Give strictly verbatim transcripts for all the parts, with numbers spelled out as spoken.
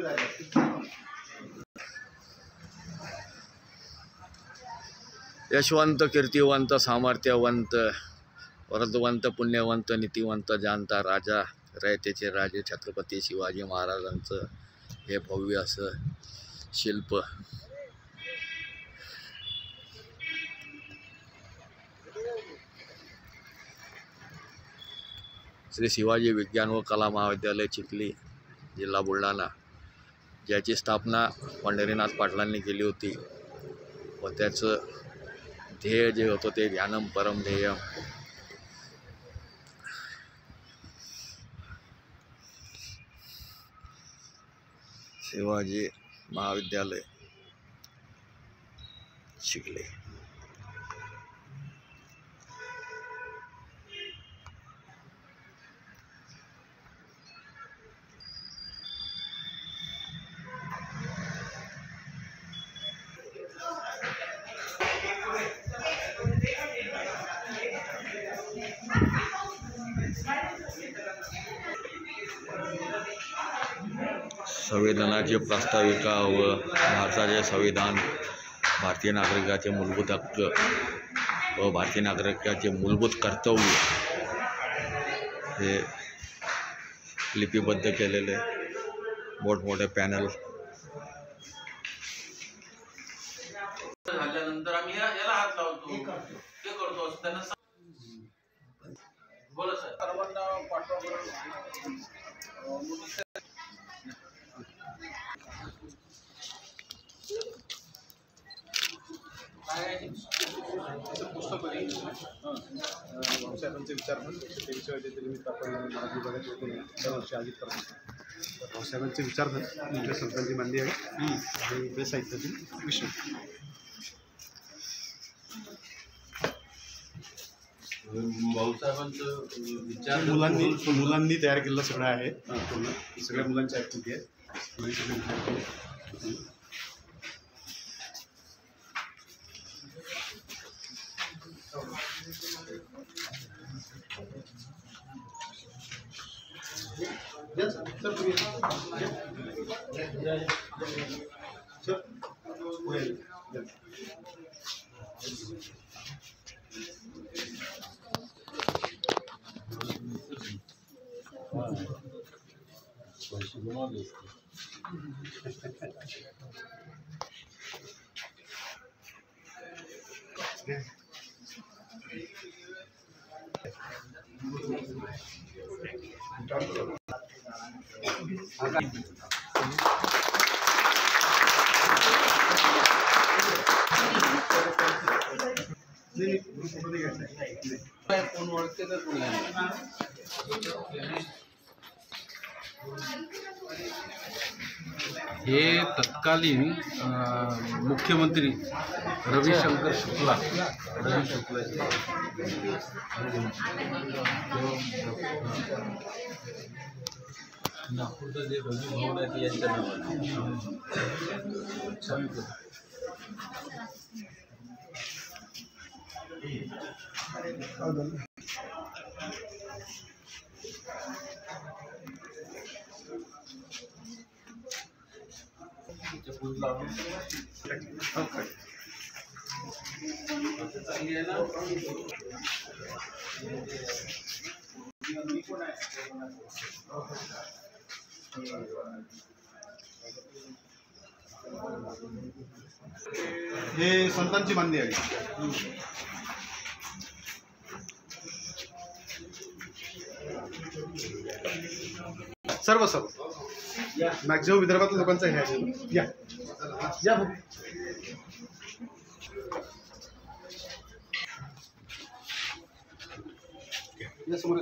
यशवंत, कीर्तिवंत, सामर्थ्यवंत, वरदवंत, पुण्यवंत, नीतिवंत, जाणता राजा, रयतेचे राजे छत्रपती शिवाजी महाराजांचं हे भव्य असं शिल्प श्री शिवाजी विज्ञान व कला महाविद्यालय चिखली, जिल्हा बुलढाणा, ज्याची स्थापना पंढरीनाथ पाटलांनी केली होती व त्याचं ध्येय जे होतं ते ध्यानम परम ध्येयम. शिवाजी महाविद्यालय चिखली. संविधानाची प्रास्ताविका व भारताचे संविधान, भारतीय नागरिकाचे मूलभूत हक्क व भारतीय नागरिकाचे मूलभूत कर्तव्य हे लिपिबद्ध केलेले मोठमोठे पॅनल. झाल्यानंतर आम्ही याला हात लावतो, ते करतो असं त्यांना बोला सर. सर्वांना पाठवा पुस्तक भाऊसाहेबांचे विचार पण ते विषयाचे निमित्त आपण मराठी विभागात येतो दरवर्षी आयोजित करतो. भाऊसाहेबांचे विचार म्हणजे संतांची मांडणी आहे आणि ते साहित्यातील विषय भाऊसाहेबांचं विचार मुलांनी मुलांनी तयार केलेलं सगळं आहे. सगळ्या मुलांची ॲक्टिव्हिटी आहे. कोण ओळखते तर कोणी हे तत्कालीन मुख्यमंत्री रविशंकर शुक्ला रवि शुक्ला नागपूरचं जे रवी भवन आहे ते यांच्या नावाने. चांगली आहे ना. हे संतांची मांडणी आहे. सर्व सर्व मॅक्झिमम विदर्भातल्या लोकांचा हे आहे. या या या समोर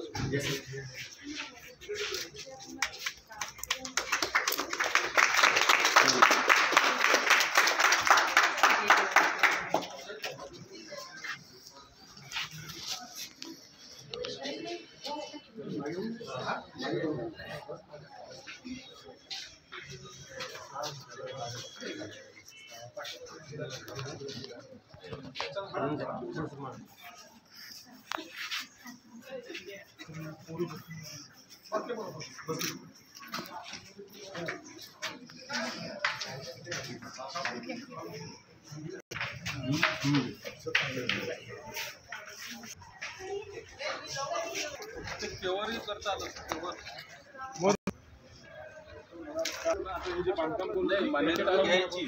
केव्हाही करता आलं केव्हा मान्यता घ्यायची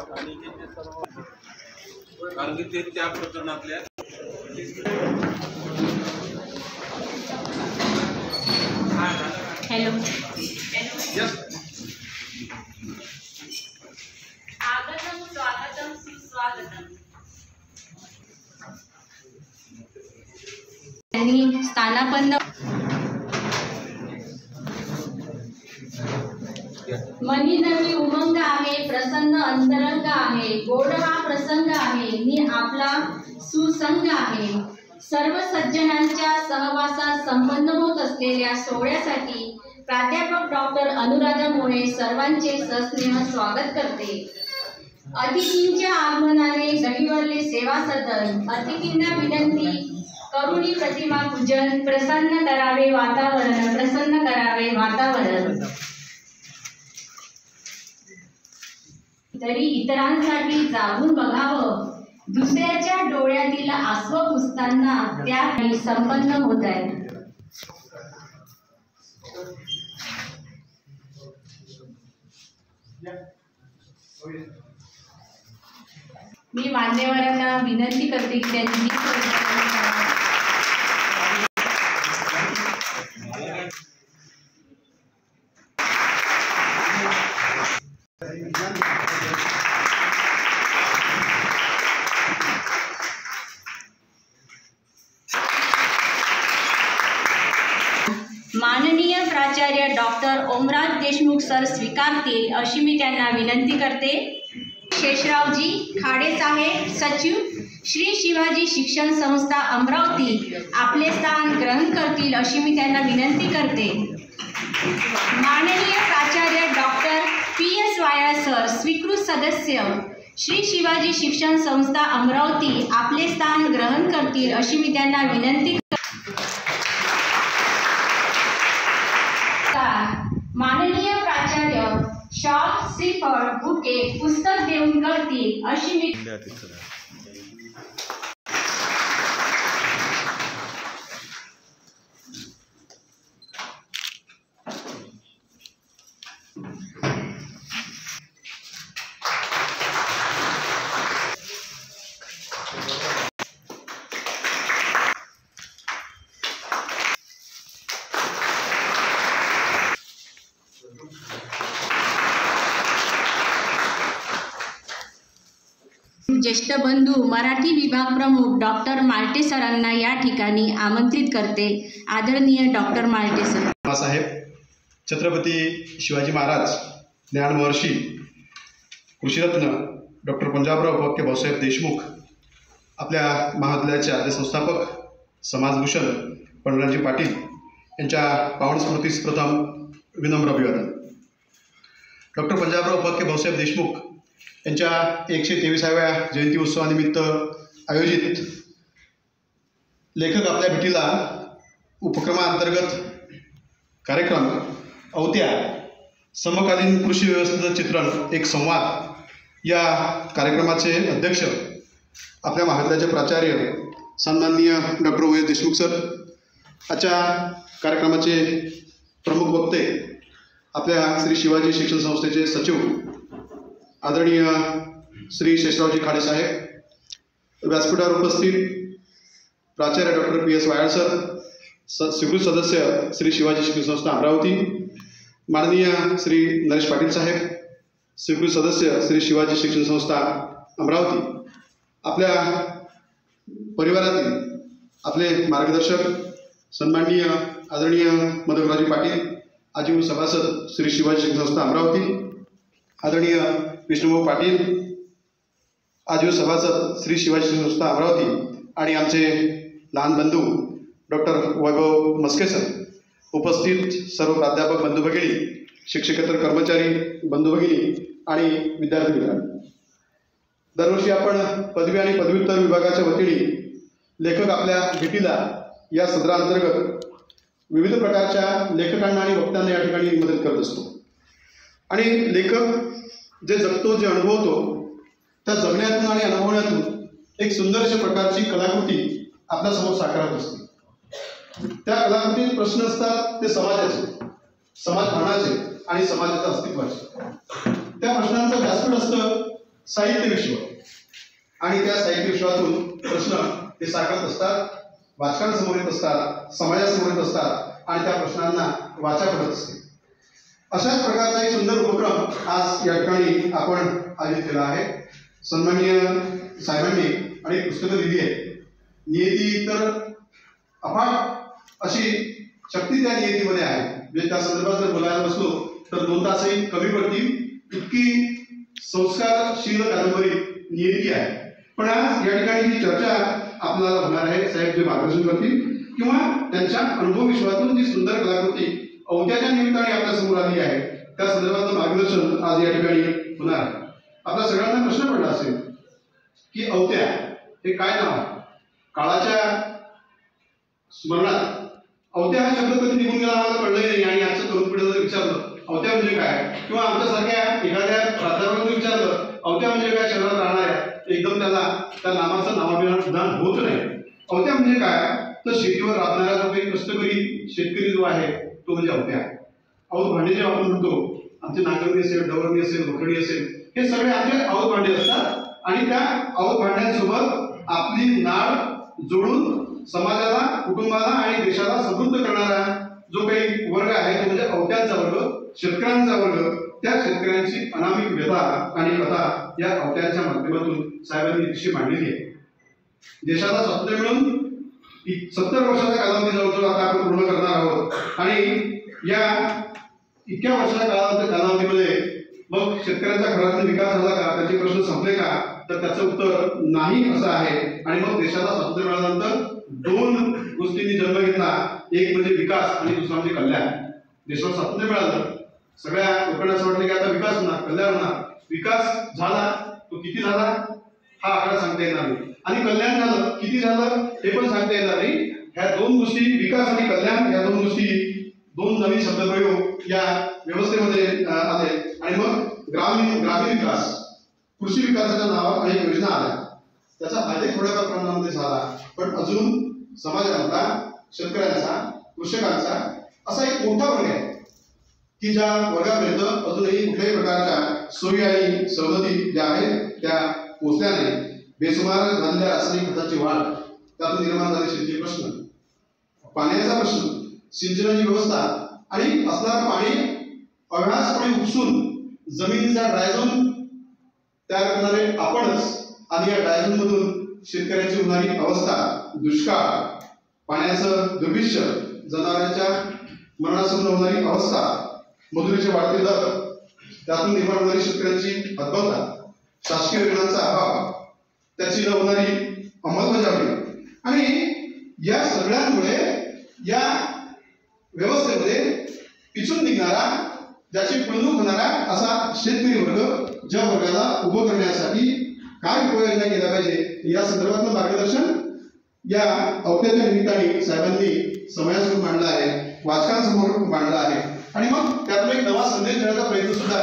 कारण की ते त्या प्रकरणातल्या हॅलो यस स्वागतम स्वागतम सुस्वागतम. त्यांनी स्थानापन्न मनी नवी उमंग आहे, प्रसन्न अंतरंग आहे, गोड हा प्रसंग आहे, मी आपला सुसंग आहे. सर्व सज्जनांच्या सहवासात संपन्न होत असलेल्या सोहळ्यासाठी प्राध्यापक डॉक्टर अनुराधा मोरे सर्वांचे सस्नेह स्वागत करते. अतिथींच्या आगमनाने गहिवरले सेवा सदन. अतिथींना विनंती, करुणी प्रतिमा पूजन. प्रसन्न करावे वातावरण, प्रसन्न करावे वातावरण. तरी इतरांसाठी जागून बघावं, दुसऱ्याच्या डोळ्यातील आसव पुसताना त्या संपन्न होत आहे. मी मान्यवरांना विनंती करते की त्यांनी माननीय प्राचार्य डॉक्टर ओमराज देशमुख सर स्वीकारतील अशी मी त्यांना विनंती करते. शेषरावजी खाडे साहेब सचिव श्री शिवाजी शिक्षण संस्था अमरावती आपले स्थान ग्रहण करतील अशी मी त्यांना विनंती करते. माननीय प्राचार्य doctor P S Vaya sir स्वीकृत सदस्य श्री शिवाजी शिक्षण संस्था अमरावती आपले स्थान ग्रहण करतील अशी मी त्यांना विनंती. माननीय प्राचार्य शॉल श्रीफळ बुके पुस्तक देऊन करतील अशी मी. ज्येष्ठ बंधू मराठी विभाग प्रमुख डॉक्टर मालटे सरांना या ठिकाणी आमंत्रित करते. आदरणीय डॉक्टर मालटे सर. साहेब, छत्रपती शिवाजी महाराज ज्ञानमहर्षी कृषीरत्न डॉक्टर पंजाबराव उपाख्य भाऊसाहेब देशमुख, आपल्या महाविद्यालयाचे आद्य संस्थापक समाजभूषण पंडराजी पाटील यांच्या पावन स्मृतीस प्रथम विनम्र अभिवादन. डॉक्टर पंजाबराव उपाख्य भाऊसाहेब देशमुख यांच्या एकशे तेविसाव्या जयंती उत्सवानिमित्त आयोजित लेखक आपल्या भेटीला उपक्रमाअंतर्गत कार्यक्रम अवत्या समकालीन कृषी व्यवस्थेचं चित्रण एक संवाद या कार्यक्रमाचे अध्यक्ष आपल्या महाविद्यालयाचे प्राचार्य सन्माननीय doctor O S Deshmukh sir. आजच्या कार्यक्रमाचे प्रमुख वक्ते आपल्या श्री शिवाजी शिक्षण संस्थेचे सचिव आदरणीय श्री शेषरावजी खाडे साहेब, व्यासपीठावर उपस्थित प्राचार्य doctor P S Vayal sir, स स्वीकृत सदस्य श्री शिवाजी शिक्षण संस्था अमरावती, माननीय श्री नरेश पाटील साहेब, स्वीकृत सदस्य श्री शिवाजी शिक्षण संस्था अमरावती, आपल्या परिवारातील आपले मार्गदर्शक सन्माननीय आदरणीय मधुकररावजी पाटील, आजीव सभासद श्री शिवाजी शिक्षण संस्था अमरावती, आदरणीय विष्णुभाऊ पाटील, आजीव सभासद श्री शिवाजी शिक्षण संस्था अमरावती आणि आमचे लहान बंधू डॉक्टर वैभव मस्के सर, उपस्थित सर्व प्राध्यापक बंधू भगिनी, शिक्षकेतर कर्मचारी बंधू भगिनी आणि विद्यार्थी मित्रांनो, दरवर्षी आपण पदवी आणि पदव्युत्तर विभागाच्या वतीने लेखक आपल्या भेटीला या सदराअंतर्गत विविध प्रकारच्या लेखकांना आणि वक्त्यांना या ठिकाणी मदत करत असतो. आणि लेखक जे जगतो, जे अनुभवतो, त्या जगण्यातून आणि अनुभवण्यातून एक सुंदर अशा प्रकारची कलाकृती आपल्या समोर साकारत असते। त्या कलाकृतीत प्रश्न असतात ते समाजाचे, समाजभानाचे आणि समाजाच्या अस्तित्वाचे। त्या प्रश्नांचं व्यासपीठ असतं साहित्य विश्व आणि त्या साहित्य विश्वातून प्रश्न हे साकारत असतात, वाचकांसमोर येत असतात, समाजासमोर येत असतात आणि त्या प्रश्नांना वाचा पडत असते। अशाच प्रकारचा एक सुंदर उपक्रम आज या ठिकाणी आपण आयोजित केला आहे। सन्माननीय साहेबांनी अनेक पुस्तकं लिहिली आहेत। नियती तर अफाट अशी शक्ती त्या नियतीमध्ये आहे, म्हणजे त्या संदर्भात जर बोलायला बसलो तर दोन तासही कमी पडतील, इतकी संस्कारशील कादंबरी नियती आहे। पण आज या ठिकाणी ही चर्चा आपल्याला होणार आहे, साहेब जे मार्गदर्शन करतील किंवा त्यांच्या अनुभव विश्वातून जी सुंदर कलाकृती औद्याच्या निमित्ताने आपल्या समोर आली आहे त्या संदर्भातलं मार्गदर्शन आज या ठिकाणी होणार आहे। आपल्या सगळ्यांना प्रश्न पडला असेल की औद्या हे काय नाव आहे? काळाच्या स्मरणात औद्या हा शब्द कधी निघून गेला आम्हाला कळलं नाही आणि आजच्या तरुण पिढीला जर विचारलं औद्या म्हणजे काय, किंवा आमच्यासारख्या एखाद्या प्राध्यापकाला विचारलं औद्या म्हणजे काय शहरात राहणाऱ्या, एकदम त्याला त्या नामाचं नामाभिमान होत नाही। औद्या म्हणजे काय तर शेतीवर राबणारा जो काही कष्टकरी शेतकरी जो आहे तो म्हणजे औद्या। औत भांडे जे आपण म्हणतो, आमचे नांगरणी असेल, डवरणी असेल, वखरणी असेल, हे सगळे आमचे औत भांडे असतात आणि त्या औत भांड्यांसोबत आपली नाळ जोडून समाजाला, कुटुंबाला आणि देशाला समृद्ध करणारा जो काही वर्ग आहे तो म्हणजे औत्यांचा वर्ग, शेतकऱ्यांचा वर्ग। त्या शेतकऱ्यांची अनामिक व्यथा आणि कथा या औत्यांच्या माध्यमातून साहेबांनी दिवशी मांडलेली आहे। देशाला स्वातंत्र्य मिळून सत्तर वर्षाचा कालावधी जवळजवळ आता आपण पूर्ण करणार आहोत आणि या इतक्या वर्षाच्या कालावधी कालावधीमध्ये मग शेतकऱ्यांचा खऱ्याचा विकास झाला का, त्याचे प्रश्न संपले का, तर त्याचं उत्तर नाही असं आहे। आणि मग देशाला स्वातंत्र्य मिळाल्यानंतर दोन गोष्टींनी जन्म घेतला, एक म्हणजे विकास आणि दुसरा म्हणजे कल्याण। देशाला स्वातंत्र्य मिळालं, सगळ्या लोकांना असं वाटलं की आता विकास होणार, कल्याण होणार। विकास झाला, तो किती झाला हा आकडा सांगता येणार नाही, आणि कल्याण झालं, किती झालं हे पण सांगता येणार नाही। ह्या दोन गोष्टी, विकास आणि कल्याण, या दोन गोष्टी, दोन नवीन शब्दप्रयोग या व्यवस्थेमध्ये आले आणि मग ग्रामीण ग्रामीण विकास, कृषी विकासाच्या नावावर अनेक योजना आल्या, त्याचा फायदा थोड्याफार प्रमाणामध्ये झाला, पण अजून समाजाचा, शेतकऱ्यांचा, कृषकांचा असा एक मोठा वर्ग आहे की ज्या वर्गापर्यंत अजूनही कुठल्याही प्रकारच्या सोयी आणि सवलती ज्या आहेत त्या पोचल्या नाही। बेसुमार झालेल्या रासायनिक खताची वाढ, त्यातून निर्माण झालेले शेतीचे प्रश्न, पाण्याचा प्रश्न, सिंचनाची व्यवस्था आणि असणारं पाणी अव्यासपणे उपसून जमिनीचा ड्रायझोन तयार करणारे आपणच, आणि या ड्रायझोन मधून शेतकऱ्यांची होणारी अवस्था, दुष्काळ, पाण्याचं दुर्भिक्ष्य, जनावरांच्या मरणासह होणारी अवस्था, मजुरीचे वाढते दर, त्यातून निर्माण होणारी शेतकऱ्यांची हतबलता, शासकीय योजनांचा अभाव, त्याची न होणारी अंमलबजावणी, आणि या सगळ्यांमुळे या व्यवस्थेमध्ये पिचून निघणारा, ज्याची पिळवणूक होणारा असा शेतकरी वर्ग, ज्या वर्गाला उभं करण्यासाठी काय उपाययोजना केल्या पाहिजे या संदर्भातलं मार्गदर्शन या औद्याच्या निमित्ताने साहेबांनी समाजासमोर मांडलं आहे, वाचकांसमोर मांडलं आहे। आणि मग त्यातून एक नवा संदेश देण्याचा प्रयत्न सुद्धा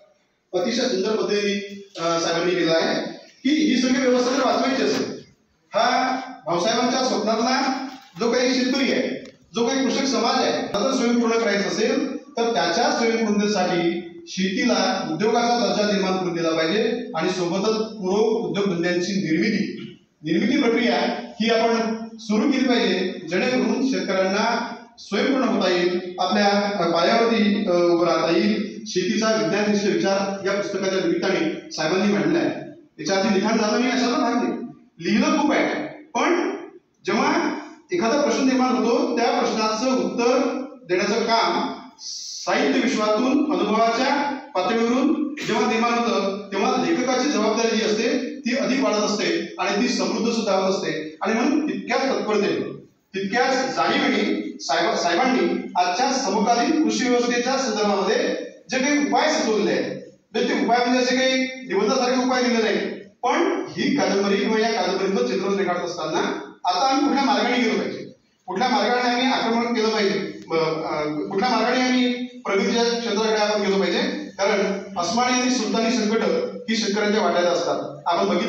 अतिशय सुंदर पद्धतीने साहेबांनी केला आहे की ही सगळी व्यवस्था जर वाचवायची असेल, हा भाऊसाहेबांच्या स्वप्नातला जो काही शेतकरी आहे, जो काही कृषक समाज आहे, त्याचा स्वयंपूर्ण करायचं असेल तर त्याच्या स्वयंपूर्णतेसाठी शेतीला उद्योगाचा दर्जा निर्माण करून दिला पाहिजे आणि सोबतच पूरक उद्योगधंद्यांची निर्मिती निर्मिती प्रक्रिया ही आपण सुरू केली पाहिजे, जेणेकरून शेतकऱ्यांना स्वयंपूर्ण होता येईल, आपल्या पायावरती उभं राहता येईल। शेतीचा विज्ञाननिष्ठ विचार या पुस्तकाच्या निमित्ताने साहेबांनी मांडला आहे। त्याच्या आधी लिखाण झालं नाही अशाला भाग नाही, लिहिलं खूप आहे, पण जेव्हा एखादा प्रश्न निर्माण होतो त्या प्रश्नाचं उत्तर देण्याचं काम साहित्य विश्वातून, अनुभवाच्या पातळीवरून जेव्हा निर्माण होतं तेव्हा लेखकाची जबाबदारी जी असते ती अधिक वाढत असते आणि ती समृद्ध सुद्धा होत असते। आणि म्हणून तितक्याच तत्परतेने, तितक्याच जाणीवेने साहेब साहेबांनी आजच्या समकालीन कृषी व्यवस्थेच्या संदर्भामध्ये जे काही उपाय सुचवलेले आहेत, ते उपाय म्हणजे असे काही निबंधासारखे उपाय दिले नाही, पण ही कादंबरी किंवा या कादंबरीचं चित्रण रेखाटत असताना आता आम्ही कुठल्या मार्गाने गेलो पाहिजे, कुठल्या मार्गाने आम्ही आक्रमण केलं पाहिजे, कुठल्या मार्गाने आम्ही प्रगतीच्या क्षेत्राकडे आपण गेलो पाहिजे। कारण अस्मानी आणि सुलतानी संकट ही शेतकऱ्यांच्या वाट्याला असतात। आपण बघितलंय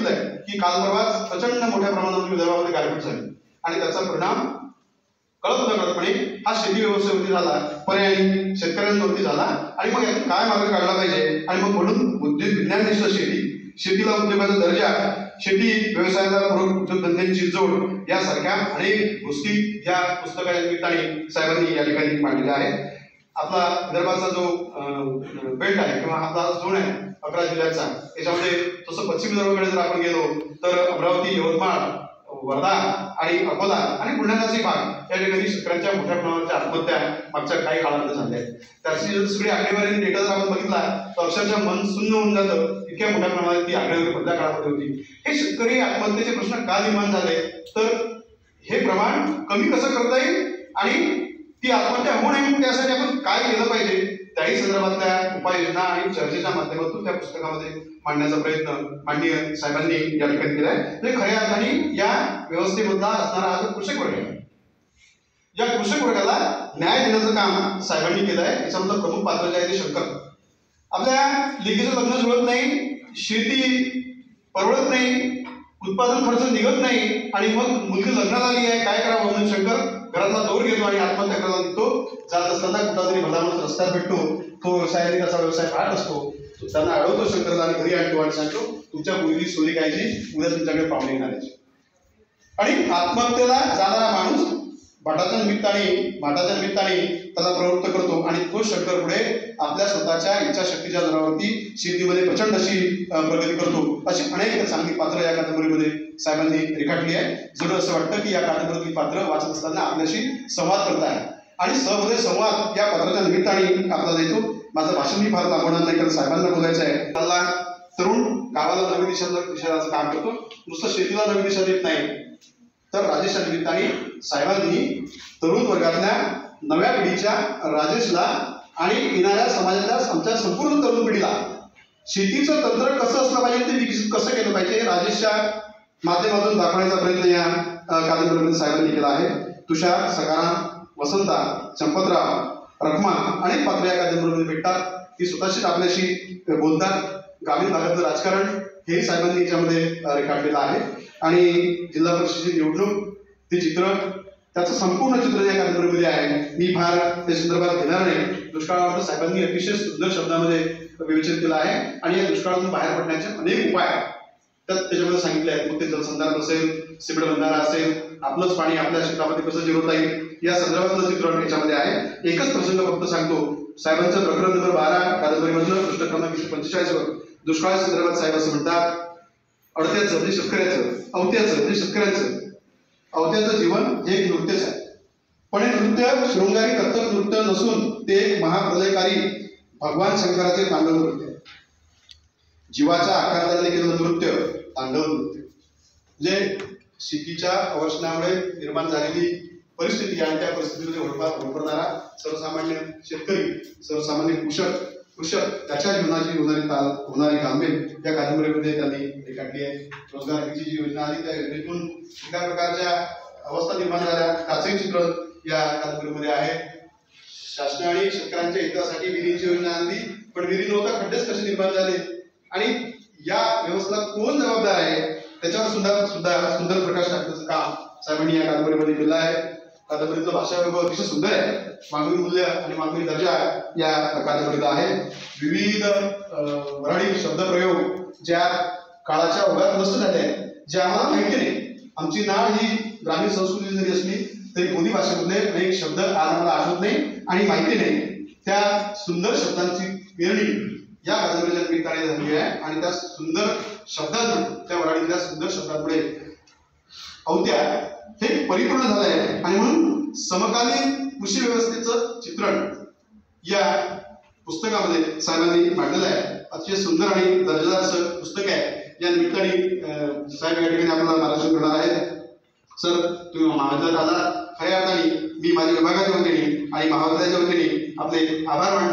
की काल परवाच प्रचंड मोठ्या प्रमाणात विदर्भामध्ये गारपीट झाली आणि त्याचा परिणाम कळत नकळतपणे हा शेती व्यवस्थेवरती झाला, पर्यायी शेतकऱ्यांवरती झाला आणि मग यातून काय मार्ग काढला पाहिजे आणि मग म्हणून उद्योग विज्ञाननिष्ठ शेती, शेतीला उद्योगाचा दर्जा, शेती व्यवसायाला पूरक उद्योगधंद्यांची जोड यासारख्या अनेक गोष्टी या पुस्तकाच्या निमित्ताने साहेबांनी या ठिकाणी मांडलेल्या आहेत. आपला विदर्भाचा जो बेल्ट आहे किंवा आपला झोन आहे अकरा जिल्ह्याचा, याच्यामध्ये तसं पश्चिम विदर्भाकडे जर आपण गेलो तर अमरावती, यवतमाळ, वर्धा आणि अकोला आणि बुलढाणाचे भाग या ठिकाणी शेतकऱ्यांच्या मोठ्या प्रमाणाच्या आत्महत्या मागच्या काही काळामध्ये झाल्या आहेत. त्याची जर सगळी आकडेवारी डेटा जर आपण बघितला तर अक्षरशः मन सुन्न होऊन जातं, इतक्या मोठ्या प्रमाणात ती आकडेवारी मधल्या काळामध्ये होती. हे शेतकरी आत्महत्येचे प्रश्न का निर्माण झाले तर हे प्रमाण कमी कसं करता येईल आणि ती आत्महत्या होऊ नये म्हणून त्यासाठी आपण काय केलं पाहिजे त्याही संदर्भातल्या उपाययोजना आणि चर्चेच्या माध्यमातून त्या पुस्तकामध्ये मांडण्याचा प्रयत्न माननीय साहेबांनी या ठिकाणी केलाय. म्हणजे खऱ्या अर्थाने या व्यवस्थेमधला असणारा हा जो कृषक वर्ग आहे, या कृषक वर्गाला न्याय देण्याचं काम साहेबांनी केलं आहे. याच्यामधलं प्रमुख पात्र जे आहे ते शंकर. आपल्या लेकीचं लग्न जुळत नाही, शेती परवडत नाही, उत्पादन खर्च निघत नाही आणि मग मुलगी लग्नाला आली आहे, काय करावं म्हणून शंकर घरातला दोर घेतो आणि आत्महत्या करायला निघतो. जात असताना कुठला तरी भला माणूस रस्त्यात भेटतो, तो व्यवसायाने त्याचा व्यवसाय पाहत असतो, त्यांना अडवतो शंकरला आणि घरी आणतो आणि सांगतो तुमच्या मुलगी सोयी कायची, उद्या तुमच्याकडे पाहुणे येणार आहे. आणि आत्महत्येला जाणारा माणूस भाटाच्या निमित्ताने भाटाच्या निमित्ताने त्याला प्रवृत्त करतो आणि तो शंकर पुढे आपल्या स्वतःच्या इच्छाशक्तीच्या जोरावरती शेतीमध्ये प्रचंड अशी प्रगती करतो. अशी अनेक चांगली पात्र या कादंबरीमध्ये साहेबांनी रेखाटली आहे. जरूर असं वाटतं की या कादंबरीतील पात्र वाचत असताना आपल्याशी संवाद करत आहे आणि सहमध्ये संवाद या पात्राच्या निमित्ताने आपल्याला येतो. माझं भाषण मी फार लांबवणार नाही कारण साहेबांना बोलायचं आहे. त्याला तरुण गावाला नवी दिशा दिशाचं काम करतो, नुसतं शेतीला नवी दिशा देत नाही तर राजेशच्या निमित्ताने साहेबांनी तरुण वर्गातल्या नव्या पिढीच्या राजेशला आणि येणाऱ्या समाजातल्या आमच्या संपूर्ण तरुण पिढीला शेतीचं तंत्र कसं असलं पाहिजे ते विकसित कसं केलं पाहिजे राजेशच्या माध्यमातून दाखवण्याचा प्रयत्न या कादंबरीमध्ये साहेबांनी केला आहे. तुषार, सकाराम, वसंता, चंपतराव, रखमा अनेक पात्र या कादंबरीमध्ये भेटतात. ती स्वतःशीच आपल्याशी बोलतात. ग्रामीण भागातलं राजकारण हेही साहेबांनी याच्यामध्ये रेखाटलेलं आहे आणि जिल्हा परिषदेची निवडणूक ते चित्र त्याचं संपूर्ण चित्र या कादंबरीमध्ये आहे. मी फार त्या संदर्भात घेणार नाही. दुष्काळावर साहेबांनी अतिशय सुंदर शब्दामध्ये विवेचन केलं आहे आणि या दुष्काळातून बाहेर पडण्याचे अनेक उपाय त्यात त्याच्यामध्ये सांगितले आहेत. मग ते जलसंधारण असेल, सिमेंट बंधारा असेल, आपलंच पाणी आपल्या शेतामध्ये कसं जिरवता येईल या संदर्भातलं चित्रण याच्यामध्ये आहे. एकच प्रसंग फक्त सांगतो. साहेबांचं प्रकरण नंबर बारा कादंबरीमधलं पृष्ठ क्रमांक एकशे पंचेचाळीस वर दुष्काळ संदर्भात साहेब असं म्हणतात, अडत्याचं म्हणजे शेतकऱ्याचं, अवत्याचं म्हणजे शेतकऱ्यांचं अवत्याचं जीवन हे एक नृत्यच आहे. पण हे नृत्य शृंगारी कर्तक नृत्य नसून ते एक महाप्रलयकारी भगवान शंकराचे तांडव नृत्य आहे. जीवाच्या आकाराने केलेलं नृत्य तांडव नृत्य म्हणजे शेतीच्या अवर्षणामुळे निर्माण झालेली परिस्थिती आणि त्या परिस्थितीमध्ये होरपळणारा सर्वसामान्य शेतकरी, सर्वसामान्य कृषक कृषक त्याच्या जीवनाची होणारी ताल होणारी तालमेल या कादंबरीमध्ये त्यांनी रेखाटली आहे. रोजगार हमीची जी योजना आली त्या योजनेतून कुठल्या प्रकारच्या अवस्था निर्माण झाल्या त्याचंही चित्र या कादंबरीमध्ये आहे. शासनाने शेतकऱ्यांच्या हितासाठी विहिरींची योजना आणली पण विहिरी नव्हता, खड्डेच कसे निर्माण झाले आणि या व्यवस्थेला कोण जबाबदार आहे त्याच्यावर सुद्धा सुद्धा सुंदर प्रकाश टाकण्याचं काम साहेबांनी या कादंबरीमध्ये केलं आहे. कादंबरीचं भाषा वैभव अतिशय सुंदर आहे. मानवी मूल्य आणि मानवी दर्जा या कादंबरीत आहे. विविध वऱ्हाडी शब्दप्रयोग ज्या काळाच्या ओघात नष्ट झाले आहेत, जे आम्हाला माहिती नाही. आमची नाळ ही ग्रामीण संस्कृती जरी असली तरी बोली भाषेमधले अनेक शब्द आज आम्हाला आठवत नाही आणि माहिती नाही. त्या सुंदर शब्दांची पेरणी या कादंबरीच्या निमित्ताने झाली आहे आणि त्या सुंदर शब्दांमुळे त्या वऱ्हाडीतल्या सुंदर शब्दांमुळे अवत्या हे परिपूर्ण झालं आहे आणि म्हणून समकालीन कृषी व्यवस्थेचं चित्रण या पुस्तकामध्ये साहेबांनी मांडलेलं आहे. अतिशय सुंदर आणि दर्जेदार असं पुस्तक आहे. या निमित्ताने साहेब या ठिकाणी आपल्याला मार्गदर्शन करणार आहेत. सर, तुम्ही महाविद्यालयात आला, खऱ्या अर्थाने मी माझ्या विभागाच्या वतीने आणि महाविद्यालयाच्या वतीने आपले आभार मानतो.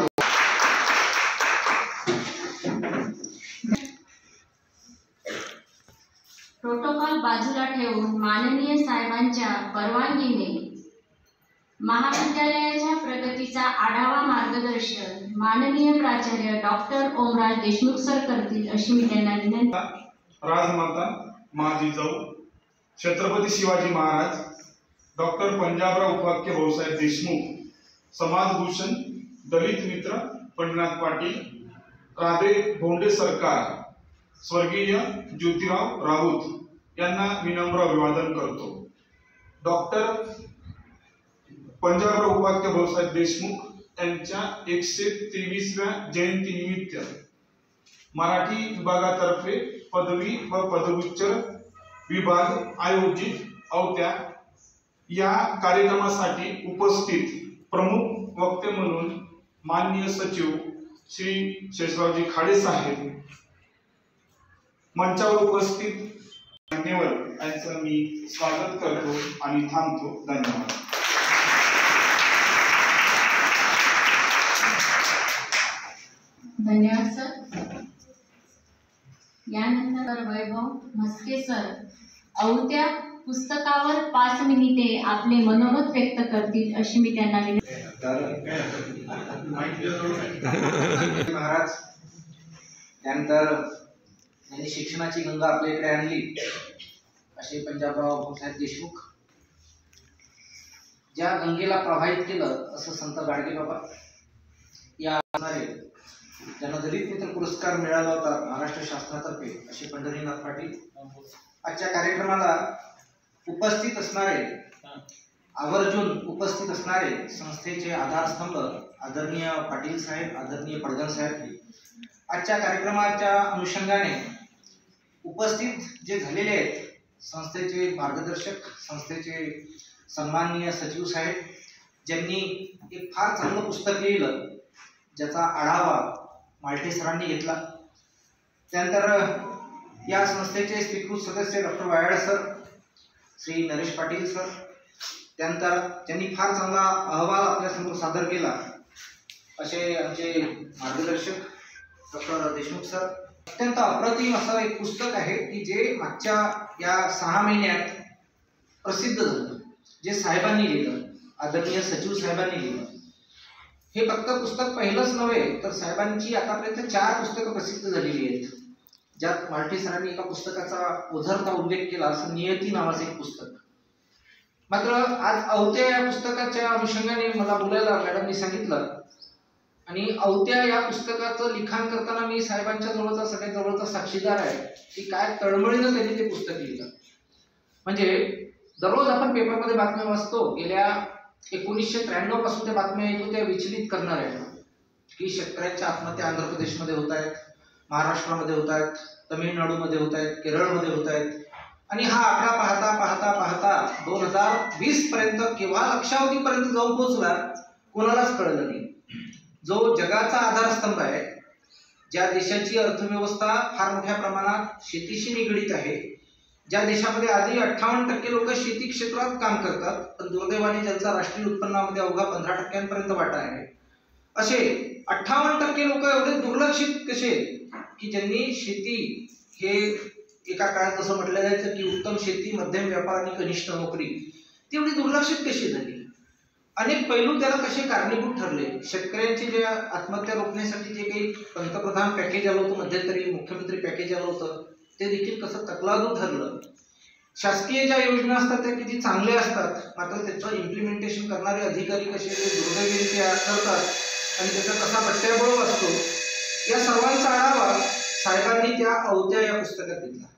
प्रोटोकॉल बाजूला ठेवून माननीय साहेबांच्या परवानगीने महाविद्यालयाच्या प्रगतीचा आढावा मार्गदर्शन माननीय प्राचार्य डॉक्टर ओमराज देशमुख सर करतील अशी मी त्यांना विनंती. राजमाता माझी जाऊ छत्रपती शिवाजी महाराज डॉक्टर पंजाबराव उपाख्य भाऊसाहेब देशमुख समाजभूषण दलित मित्र पंढरीनाथ पाटील राधे भोंडे सरकार स्वर्गीय ज्योतिराव राऊत यांना विनम्र अभिवादन करतो। डॉक्टर पंजाबराव उपाख्य भाऊसाहेब देशमुख यांच्या एकशे तेवीसव्या जयंतीनिमित्त मराठी विभागातर्फे पदवी व पदव्युत्तर विभाग आयोजित औत्या या कार्यक्रमासाठी उपस्थित प्रमुख वक्ते म्हणून माननीय सचिव श्री शेषरावजी खाडे साहेब, मंचावर उपस्थित मान्यवर यांचं मी स्वागत करतो आणि थांबतो। धन्यवाद। धन्यवाद सर। यानंतर वैभव म्हस्के सर औत्या पुस्तकावर पाच मिनिटे आपले मनोमत व्यक्त करतील अशी मी त्यांना महाराज त्यानंतर यांनी शिक्षणाची गंगा आपल्या इकडे आणली असे पंजाबराव भाऊसाहेब देशमुख, ज्या गंगेला प्रवाहित केलं असं संत गाडगे बाबा या ज्यांना दलित मित्र पुरस्कार मिळाला होता महाराष्ट्र शासनातर्फे असे पंढरीनाथ पाटील। आजच्या कार्यक्रमाला उपस्थित असणारे आवर्जून उपस्थित असणारे संस्थेचे आधारस्तंभ आदरणीय पाटील साहेब, आदरणीय पडगण साहेब, आजच्या कार्यक्रमाच्या अनुषंगाने उपस्थित जे झालेले आहेत संस्थेचे मार्गदर्शक, संस्थेचे सन्माननीय सचिव साहेब, ज्यांनी एक फार चांगलं पुस्तक लिहिलं ज्याचा आढावा मालटे सरांनी घेतला। त्यानंतर या संस्थेचे स्वीकृत सदस्य doctor Vayad sir, Shri Naresh Patil sir, त्यानंतर त्यांनी फार चांगला अहवाल आपल्यासमोर सादर केला असे आमचे मार्गदर्शक डॉक्टर देशमुख सर। अत्यंत अप्रतिम असं एक पुस्तक आहे की जे मागच्या या सहा महिन्यात प्रसिद्ध झालं, जे साहेबांनी लिहिलं, आदरणीय सचिव साहेबांनी लिहिलं। हे फक्त पुस्तक पहिलंच नव्हे तर साहेबांची आतापर्यंत चार पुस्तकं प्रसिद्ध झालेली आहेत, ज्यात मालटे सरांनी एका पुस्तकाचा उद्धरता उल्लेख केला असं नियती नावाचं एक पुस्तक। मात्र आज औत्या या पुस्तकाच्या अनुषंगाने मला बोलायला मॅडमनी सांगितलं आणि औत्या या पुस्तकाचं लिखाण करताना मी साहेबांच्या जवळचा सगळ्यात जवळचा साक्षीदार आहे की काय तळमळीनं त्यांनी ते पुस्तक लिहिलं। म्हणजे दररोज आपण पेपरमध्ये बातम्या वाचतो, गेल्या एकोणीसशे त्र्याण्णव पासून त्या बातम्या येतो त्या विचलित करणार आहेत की शेतकऱ्यांच्या आत्महत्या आंध्र प्रदेशमध्ये होत आहेत, महाराष्ट्रामध्ये होत आहेत, तमिळनाडूमध्ये होत आहेत, केरळमध्ये होत आहेत आणि हा आकडा पाहता पाहता पाहता दोन हजार वीस पर्यंत केव्हा लक्षावधीपर्यंत जाऊन पोहोचला कोणालाच कळलं नाही। जो जगाचा आधारस्तंभ आहे, ज्या देशाची अर्थव्यवस्था फार मोठ्या प्रमाणात शेतीशी निगडीत आहे, ज्या देशामध्ये आधी अठ्ठावन्न टक्के लोक शेती क्षेत्रात काम करतात पण दुर्दैवाने ज्यांचा राष्ट्रीय उत्पन्नामध्ये अवघा पंधरा टक्क्यांपर्यंत वाटा आहे, असे अठ्ठावन्न टक्के लोक एवढे दुर्लक्षित कसे की ज्यांनी शेती हे एका काळात असं म्हटलं जायचं की उत्तम शेती, मध्यम व्यापार आणि कनिष्ठ नोकरी, ती एवढी दुर्लक्षित कशी झाली। अनेक पैलू त्याला कसे कारणीभूत ठरले। शेतकऱ्यांची जे आत्महत्या रोखण्यासाठी जे काही पंतप्रधान पॅकेज आलं होतं, मध्यंतरी मुख्यमंत्री पॅकेज आलं होतं, ते देखील कसं तकलादू ठरलं। शासकीय ज्या योजना असतात त्या किती चांगल्या असतात मात्र त्याचं इम्प्लिमेंटेशन करणारे अधिकारी कसे दुर्दैवीरित्या करतात आणि त्याचा कसा पट्ट्याबोळ असतो, या सर्वांचा आढावा साहेबांनी त्या औत्या या पुस्तकात घेतला।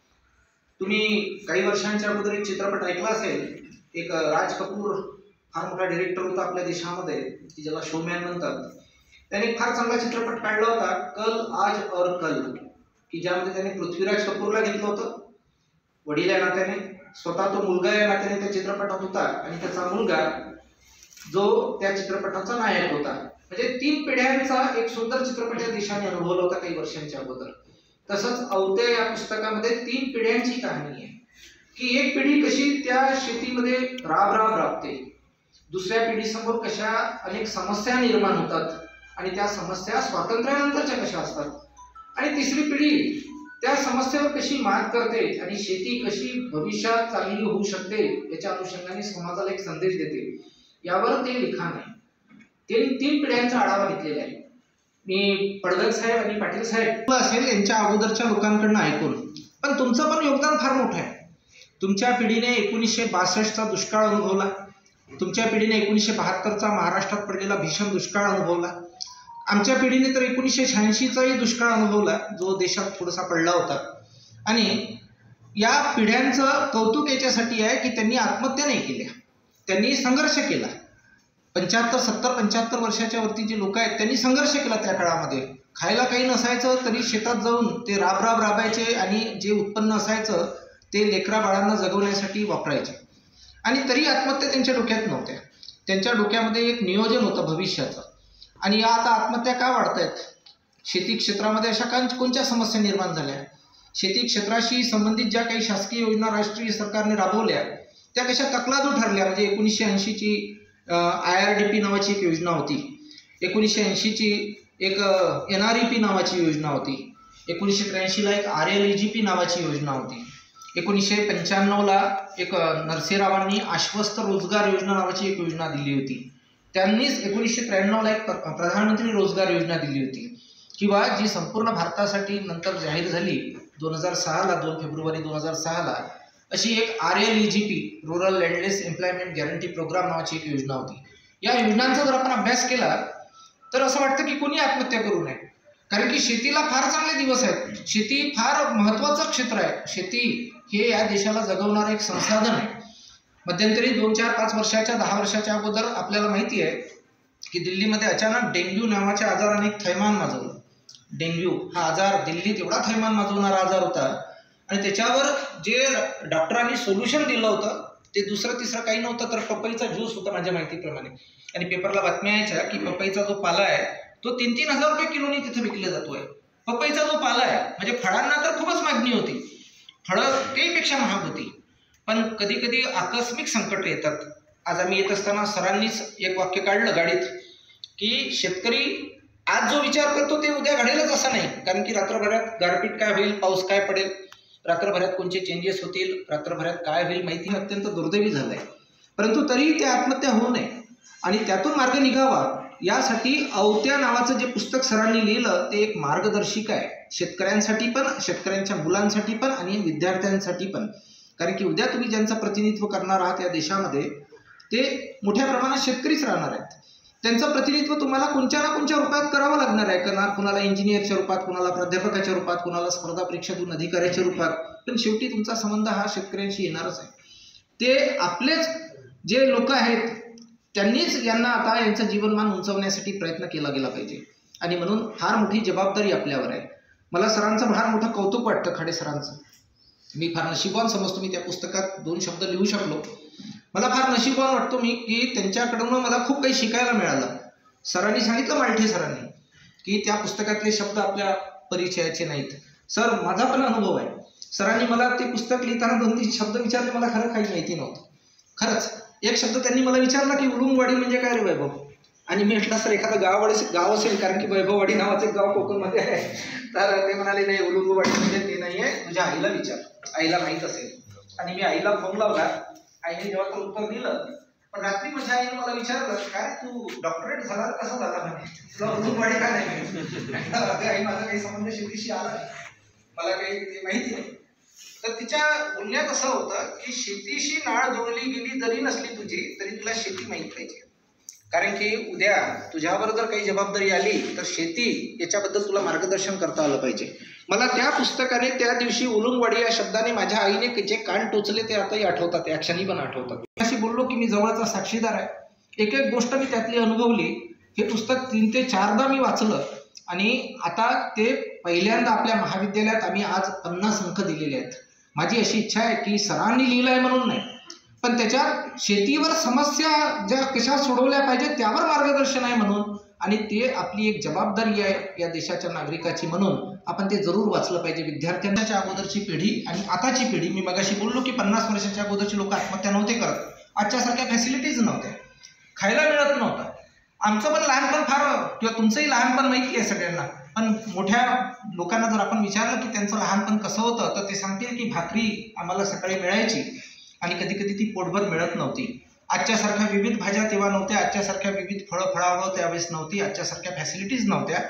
तुम्ही काही वर्षांच्या अगोदर एक चित्रपट ऐकला असेल, एक राज कपूर फार मोठा डिरेक्टर होता आपल्या देशामध्ये की ज्याला शोमॅन म्हणतात, त्याने एक फार चांगला चित्रपट काढला होता कल आज और कल, की ज्यामध्ये त्याने पृथ्वीराज कपूरला घेतलं होतं वडील या नात्याने, स्वतः तो मुलगा या नात्याने त्या चित्रपटात होता आणि त्याचा मुलगा जो त्या चित्रपटाचा नायक होता। म्हणजे तीन पिढ्यांचा एक सुंदर चित्रपट या देशाने अनुभवला होता काही वर्षांच्या अगोदर। तसंच औत्या या पुस्तकामध्ये तीन पिढ्यांची कहाणी आहे की एक पिढी कशी त्या शेतीमध्ये राब राब राबते, दुसऱ्या पिढीसमोर कशा अनेक समस्या निर्माण होतात आणि त्या समस्या स्वातंत्र्यानंतरच्या कशा असतात, आणि तिसरी पिढी त्या समस्येवर कशी मात करते आणि शेती कशी भविष्यात चांगली होऊ शकते याच्या अनुषंगाने समाजाला एक संदेश देते, यावर ते लिखाण आहे। तीन तीन पिढ्यांचा आढावा घेतलेला आहे मी पडगण साहेब आणि पाटील साहेब असेल यांच्या अगोदरच्या लोकांकडून ऐकून पण तुमचं पण योगदान फार मोठं आहे. तुमच्या पिढीने एकोणीसशे बासष्टचा दुष्काळ अनुभवला, तुमच्या पिढीने एकोणीसशे बहात्तरचा महाराष्ट्रात पडलेला भीषण दुष्काळ अनुभवला, आमच्या पिढीने तर एकोणीसशे शहाऐंशीचाही दुष्काळ अनुभवला जो देशात थोडासा पडला होता. आणि या पिढ्यांचं कौतुक याच्यासाठी आहे की त्यांनी आत्महत्या नाही केल्या, त्यांनी संघर्ष केला. पंच्याहत्तर सत्तर पंच्याहत्तर वर्षाच्या वरती जे लोक आहेत त्यांनी संघर्ष केला त्या काळामध्ये. खायला काही नसायचं तरी शेतात जाऊन ते राब राब राबायचे आणि जे उत्पन्न असायचं ते लेकरा बाळांना जगवण्यासाठी वापरायचे. आणि तरी आत्महत्या त्यांच्या डोक्यात नव्हत्या. त्यांच्या डोक्यामध्ये एक नियोजन होतं भविष्याचं. आणि या आता आत्महत्या का वाढत आहेत? शेती क्षेत्रामध्ये अशा का कोणत्या समस्या निर्माण झाल्या? शेती क्षेत्राशी संबंधित ज्या काही शासकीय योजना राष्ट्रीय सरकारने राबवल्या त्या कशा तकलादू ठरल्या. म्हणजे एकोणीसशे ऐंशीची आय आर डी पी नावाची एक योजना होती, एकोणीसशे ऐंशीची एक एन आर ई पी नावाची योजना होती, एकोणीसशे त्र्याऐंशीला एक R L E G P नावाची योजना होती, एकोणीसशे पंच्याण्णवला एक नरसीरावांनी आश्वस्त रोजगार योजना नावाची एक योजना दिली होती. त्यांनीच एकोणीसशे त्र्याण्णवला एक प्रधानमंत्री रोजगार योजना दिली होती किंवा जी संपूर्ण भारतासाठी नंतर जाहीर झाली दोन हजार सहाला दोन फेब्रुवारी दोन हजार सहाला अशी एक R L E G P rural landless employment guarantee programme नावाची एक योजना होती. या योजनांचा जर आपण अभ्यास केला तर असं वाटतं की कोणी आत्महत्या करू नये, कारण की शेतीला फार चांगले दिवस आहेत. शेती फार महत्त्वाचं क्षेत्र आहे. शेती हे या देशाला जगवणारं एक संसाधन आहे. मध्यंतरी दोन चार पाच वर्षाच्या दहा वर्षाच्या अगोदर आपल्याला माहिती आहे की दिल्लीमध्ये अचानक डेंग्यू नावाच्या आजाराने एक थैमान माजवलं. डेंग्यू हा आजार दिल्लीत एवढा थैमान माजवणारा आजार होता आणि त्याच्यावर जे डॉक्टरांनी सोल्युशन दिलं होतं ते दुसरं तिसरं काही नव्हतं तर पपईचा ज्यूस होता माझ्या माहितीप्रमाणे. आणि पेपरला बातम्या यायच्या की पपईचा जो पाला आहे तो तीन तीन हजार रुपये किलोनी तिथे विकला जातोय. पपईचा जो पाला आहे म्हणजे फळांना तर खूपच मागणी होती, फळं त्याहीपेक्षा महाग होती. पण कधी कधी आकस्मिक संकट येतात. आज आम्ही येत असताना सरांनीच एक वाक्य काढलं गाडीत की शेतकरी आज जो विचार करतो ते उद्या घडेलच असं नाही, कारण की रात्रभरात गारपीट काय होईल, पाऊस काय पडेल, रात्रभरात कोणते चेंजेस होतील, रात्रभरात काय होईल माहिती अत्यंत दुर्दैवी झालं आहे. परंतु तरीही ते आत्महत्या होऊ नये आणि त्यातून मार्ग निघावा यासाठी अवत्या नावाचं जे पुस्तक सरांनी लिहिलं ते एक मार्गदर्शिका आहे शेतकऱ्यांसाठी पण, शेतकऱ्यांच्या मुलांसाठी पण आणि विद्यार्थ्यांसाठी पण. कारण की उद्या तुम्ही ज्यांचं प्रतिनिधित्व करणार आहात या देशामध्ये ते मोठ्या प्रमाणात शेतकरीच राहणार आहेत. त्यांचं प्रतिनिधित्व तुम्हाला कोणत्या ना कोणत्या रूपात करावं लागणार आहे. करणार कुणाला इंजिनियरच्या रूपात, कुणाला प्राध्यापकाच्या रूपात, कुणाला स्पर्धा परीक्षा देऊन अधिकाऱ्याच्या रूपात, पण शेवटी तुमचा संबंध हा शेतकऱ्यांशी येणारच आहे. ते आपलेच जे लोक आहेत त्यांनीच यांना आता यांचं जीवनमान उंचवण्यासाठी प्रयत्न केला गेला पाहिजे आणि म्हणून फार मोठी जबाबदारी आपल्यावर आहे. मला सरांचं फार मोठं कौतुक वाटतं, खाडे सरांचं. मी फार नशीबवान समजतो मी त्या पुस्तकात दोन शब्द लिहू शकलो. मला फार नशीबवान वाटतो मी की त्यांच्याकडून मला खूप काही शिकायला मिळालं. सरांनी सांगितलं, मालठे सरांनी, की त्या पुस्तकातले शब्द आपल्या परिचयाचे नाहीत. सर माझा पण अनुभव आहे. सरांनी मला ते पुस्तक लिहिताना दोन तीन शब्द विचारले, मला खरं काही माहिती नव्हतं. खरंच एक शब्द त्यांनी मला विचारला की उलुंगवाडी म्हणजे काय रे वैभव, आणि मी म्हटलं सर एखादं गाव गाव असेल, कारण की वैभववाडी नावाचं एक गाव कोकणमध्ये आहे. तर ते म्हणाले नाही उलुंगवाडी म्हणजे ते नाही आहे, तुझ्या आईला विचार, आईला माहीत असेल. आणि मी आईला फोन लावला. आईने जेव्हा तो उत्तर दिलं, पण रात्री माझ्या आईने मला विचारलं काय तू डॉक्टरेट झाला कसं झाला म्हणे, तुला उलुंगवाडी का नाही माहिती? आई माझा काही संबंध शेतीशी आला नाही, मला काही ते माहिती नाही. तर तिच्या बोलण्यात असं होतं की शेतीशी नाळ जोडली गेली जरी नसली तुझी तरी तुला शेती माहीत पाहिजे, कारण की उद्या तुझ्यावर जर काही जबाबदारी आली तर शेती याच्याबद्दल तुला मार्गदर्शन करता आलं पाहिजे. मला त्या पुस्तकाने त्या दिवशी उलुंगवाडी या शब्दाने माझ्या आईने जे कान टोचले ते आताही आठवतात, त्या क्षणी पण आठवतात. अशी बोललो की मी जवळचा साक्षीदार आहे. एक एक गोष्ट मी त्यातली अनुभवली. हे पुस्तक तीन ते चारदा मी वाचलं आणि आता ते पहिल्यांदा आपल्या महाविद्यालयात आम्ही आज पन्नास अंक दिलेले आहेत. माझी अशी इच्छा आहे की सरांनी लिहिलं आहे म्हणून नाही, पण त्याच्यात शेतीवर समस्या ज्या कशा सोडवल्या पाहिजेत त्यावर मार्गदर्शन आहे म्हणून, आणि ते आपली एक जबाबदारी आहे या देशाच्या नागरिकाची म्हणून आपण ते जरूर वाचलं पाहिजे. विद्यार्थ्यांच्या अगोदरची पिढी आणि आताची पिढी, मी मगाशी बोललो की पन्नास वर्षाच्या अगोदरची लोक आत्महत्या नव्हते करत, आजच्यासारख्या फॅसिलिटीज नव्हत्या, खायला मिळत नव्हतं. आमचं पण लहानपण फार, किंवा तुमचंही लहानपण माहिती आहे सगळ्यांना, पण मोठ्या लोकांना जर आपण विचारलं की त्यांचं लहानपण कसं होतं तर ते सांगतील की भाकरी आम्हाला सकाळी मिळायची आणि कधी कधी ती पोटभर मिळत नव्हती. आजच्यासारख्या विविध भाज्या तेव्हा नव्हत्या, आजच्यासारख्या विविध फळं फळावळं त्यावेळेस नव्हती, आजच्यासारख्या फॅसिलिटीज नव्हत्या.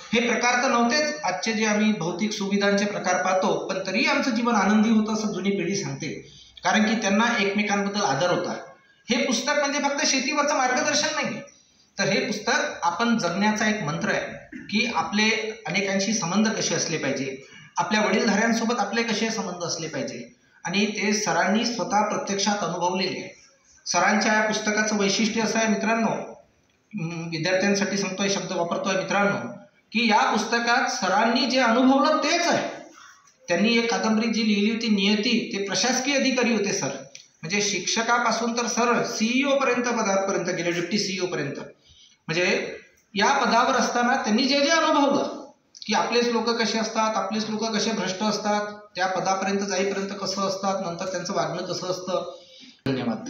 हे प्रकार तर नव्हतेच आजचे जे आम्ही भौतिक सुविधांचे प्रकार पाहतो, पण तरीही आमचं जीवन आनंदी होतं असं जुनी पिढी सांगते, कारण की त्यांना एकमेकांबद्दल आदर होता. हे पुस्तक म्हणजे फक्त शेतीवरचं मार्गदर्शन नाही, तर हे पुस्तक आपण जगण्याचा एक मंत्र आहे की आपले अनेकांशी संबंध कसे असले पाहिजे, आपल्या वडीलधाऱ्यांसोबत आपले कसे संबंध असले पाहिजे, आणि ते सरांनी स्वतः प्रत्यक्षात अनुभवलेले आहे. सरांच्या या पुस्तकाचं वैशिष्ट्य असं आहे मित्रांनो, विद्यार्थ्यांसाठी सांगतोय, शब्द वापरतोय मित्रांनो, की या पुस्तकात सरांनी जे अनुभवलं तेच आहे. त्यांनी एक कादंबरी जी लिहिली होती नियती, ते प्रशासकीय अधिकारी होते सर, म्हणजे शिक्षकापासून तर सर सीईओ पर्यंत पदापर्यंत गेले, डिप्टी सीईओ पर्यंत. म्हणजे या पदावर असताना त्यांनी जे जे अनुभवलं की आपलेच लोक कसे असतात, आपलेच लोक कसे भ्रष्ट असतात, त्या पदापर्यंत जाईपर्यंत कसं असतात, नंतर त्यांचं वागणं कसं असतं. धन्यवाद.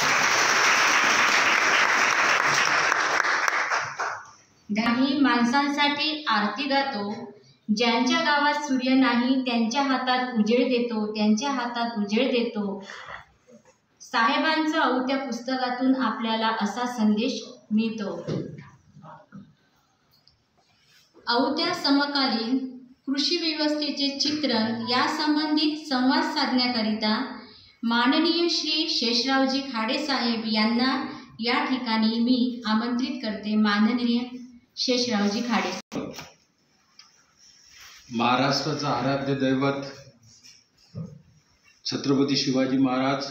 काही माणसांसाठी आरती गातो, ज्यांच्या गावात सूर्य नाही त्यांच्या हातात उजेड देतो, त्यांच्या हातात उजेड देतो. साहेबांचं औत्या पुस्तकातून आपल्याला असा संदेश मिळतो. औत्या समकालीन कृषी व्यवस्थेचे चित्रण या संबंधित संवाद साधण्याकरिता माननीय श्री शेषरावजी खाडे साहेब यांना या ठिकाणी मी आमंत्रित करते. माननीय शेषरावजी खाडे. महाराष्ट्राचं आराध्य दैवत छत्रपती शिवाजी महाराज,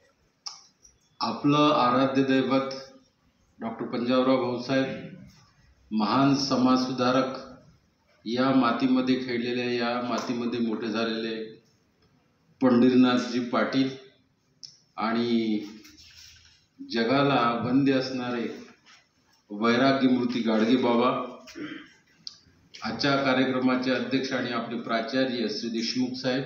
आपलं आराध्य दैवत डॉक्टर पंजाबराव भाऊसाहेब, महान समाजसुधारक, या मातीमध्ये खेळलेले, या मातीमध्ये मोठे झालेले पंढरीनाथजी पाटील, आणि जगाला बंदी असणारे वैराग्यमूर्ती गाडगे बाबा. आजच्या कार्यक्रमाचे अध्यक्ष आणि आपले प्राचार्य श्री देशमुख साहेब,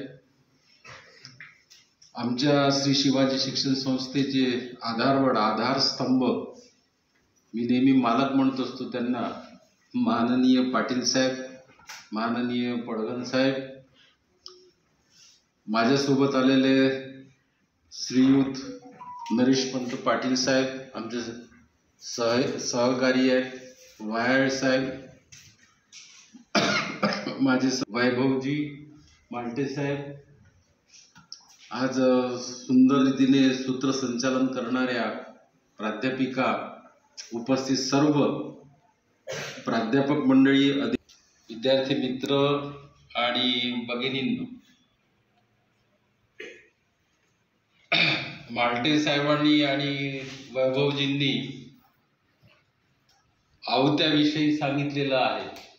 आमच्या श्री शिवाजी शिक्षण संस्थेचे आधारवड, आधारस्तंभ, मी नेहमी मालक म्हणत असतो त्यांना, माननीय पाटील साहेब, माननीय पडगण साहेब, माझ्यासोबत आलेले श्रीयुत नरेशपंत पाटील साहेब, आमचे सह सहकारी आहेत, वायाळ साहेब, माझे वैभवजी मालटे साहेब, आज सुंदर रीतीने सूत्रसंचालन करणाऱ्या प्राध्यापिका, उपस्थित सर्व प्राध्यापक मंडळी, विद्यार्थी मित्र आणि भगिनींनो, मालटे साहेबांनी आणि वैभवजींनी आवत्याविषयी सांगितलेलं आहे.